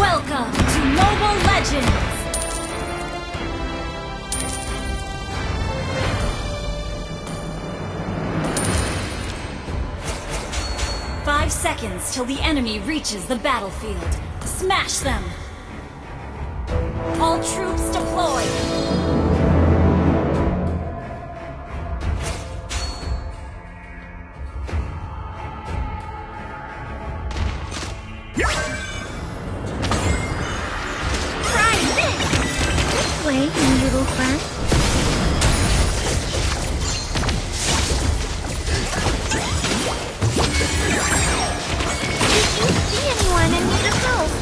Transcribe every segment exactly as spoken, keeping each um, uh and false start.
Welcome to Mobile Legends! Five seconds till the enemy reaches the battlefield. Smash them! All troops deployed! Way, you little friend. Did you see anyone in need of help?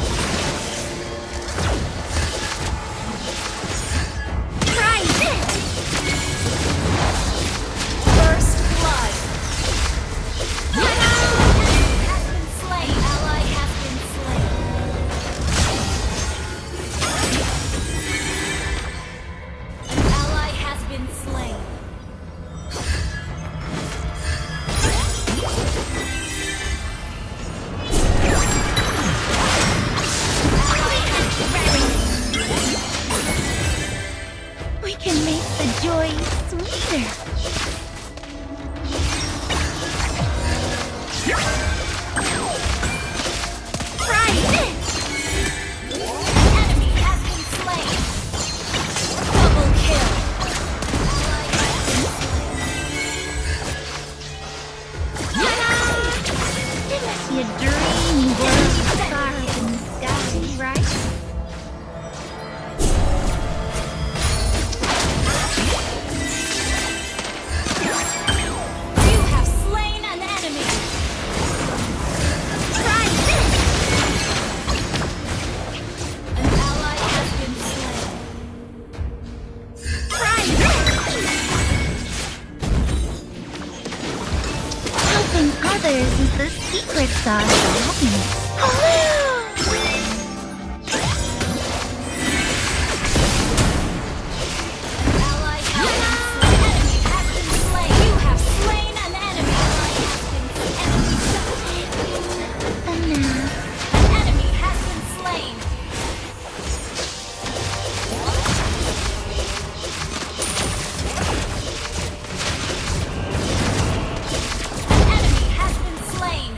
Try this! First blood! Enemy has been slain! Ally has been slain! Ally has been slain. We can make the joy sweeter. Try this! Enemy has been slain. Double kill. Ally has been slain. It must be a dreamy world with stars in the sky, right? You have slain an enemy. Try this! An ally has been slain. Try this! Helping others is the secret sauce of happiness. Ally has been slain. Enemy has been slain. You have slain an enemy. Ally has been slain. Banana. An enemy has been slain. An enemy has been slain.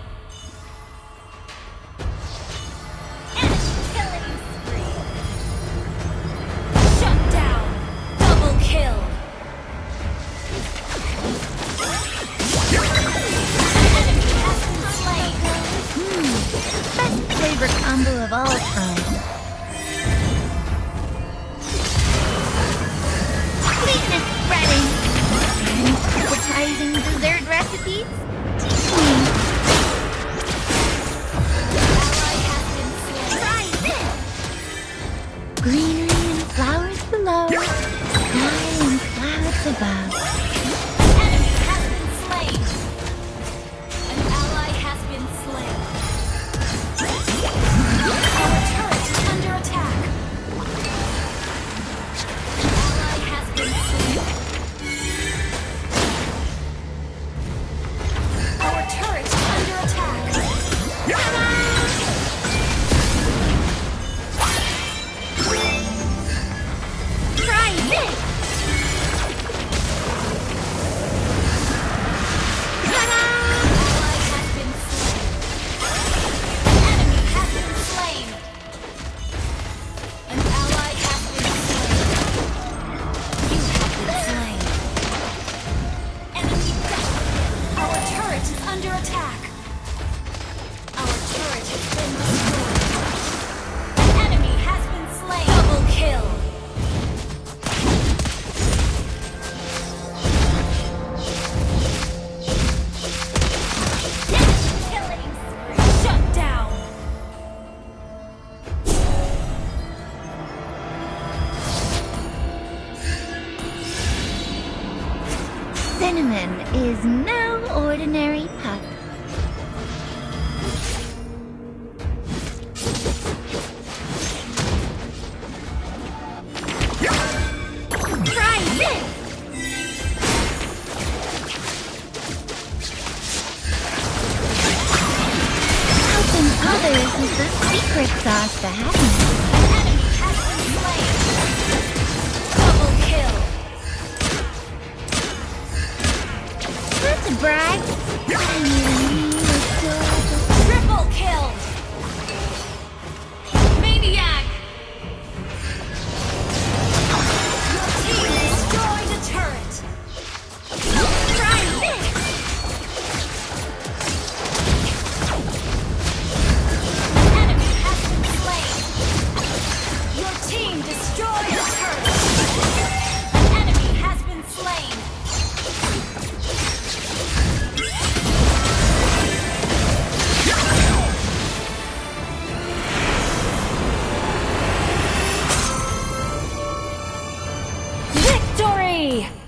Enemy killing spree. Shut down. Double kill. An enemy has been slain. Best flavor combo of all time. Sweetness spreading. And appetizing dessert recipes. Teach me. Ally has been slain. Try this. Greenery and flowers below. Sky and clouds above. Enemy has been slain. An ally has been slain. Our turret is under attack. An ally has been slain. Our turret is under attack. Try this. Ally has been slain. Enemy has been slain. An ally has been slain. You have been slain. Enemy death. Our turret is under attack. Our turret has been destroyed. An enemy has been slain. Double kill. Killing spree. Shut down. Cinnamon is no ordinary pup. Try this! Helping others is the secret sauce Victory!